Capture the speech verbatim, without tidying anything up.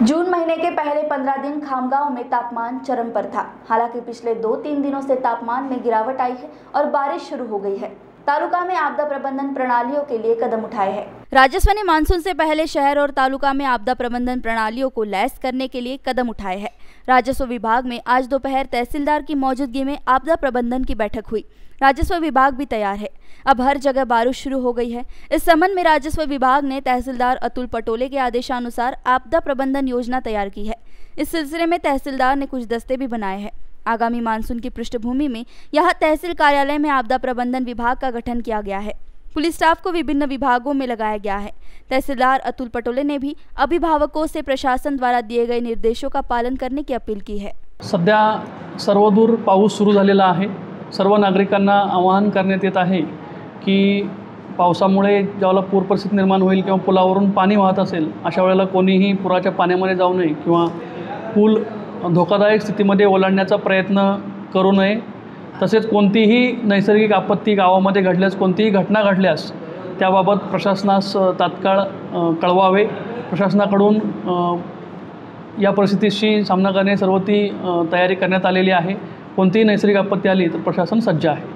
जून महीने के पहले पंद्रह दिन खामगांव में तापमान चरम पर था। हालांकि पिछले दो तीन दिनों से तापमान में गिरावट आई है और बारिश शुरू हो गई है। तालुका में आपदा प्रबंधन प्रणालियों के लिए कदम उठाए हैं। राजस्व ने मानसून से पहले शहर और तालुका में आपदा प्रबंधन प्रणालियों को लैस करने के लिए कदम उठाए हैं। राजस्व विभाग में आज दोपहर तहसीलदार की मौजूदगी में आपदा प्रबंधन की बैठक हुई। राजस्व विभाग भी तैयार है। अब हर जगह बारिश शुरू हो गई है। इस संबंध में राजस्व विभाग ने तहसीलदार अतुल पटोले के आदेशानुसार आपदा प्रबंधन योजना तैयार की है। इस सिलसिले में तहसीलदार ने कुछ दस्ते भी बनाए हैं। आगामी मानसून की पृष्ठभूमि में यहां तहसील कार्यालय में आपदा प्रबंधन विभाग का गठन किया गया है। पुलिस स्टाफ को विभिन्न विभागों में लगाया गया है। तहसीलदार अतुल पटोले ने भी अभिभावकों से प्रशासन द्वारा दिए गए निर्देशों का पालन करने की अपील की है। सध्या सर्वदूर पाऊस सुरू झालेला आहे। सर्व नागरिकांना आवाहन करण्यात येत आहे की पावसामुळे ज्यावेळेला पूर परिस्थिती निर्माण होईल किंवा पुलावरून पाणी वाहत असेल अशा वेळेला कोणीही पुराच्या पाण्यामध्ये जाऊ नये किंवा पूल धोकादायक स्थितीमध्ये ओलांडण्याचा प्रयत्न करू नये। तसेच कोणतीही नैसर्गिक आपत्ती गावामध्ये घडल्यास कोणतीही घटना घडल्यास त्याबाबत प्रशासनास तात्काळ कळवावे। प्रशासनाकडून या परिस्थितीशी सामना करण्याची सर्व ती तयारी करण्यात आलेली आहे। कोणतीही नैसर्गिक आपत्ती आली तर प्रशासन सज्ज आहे।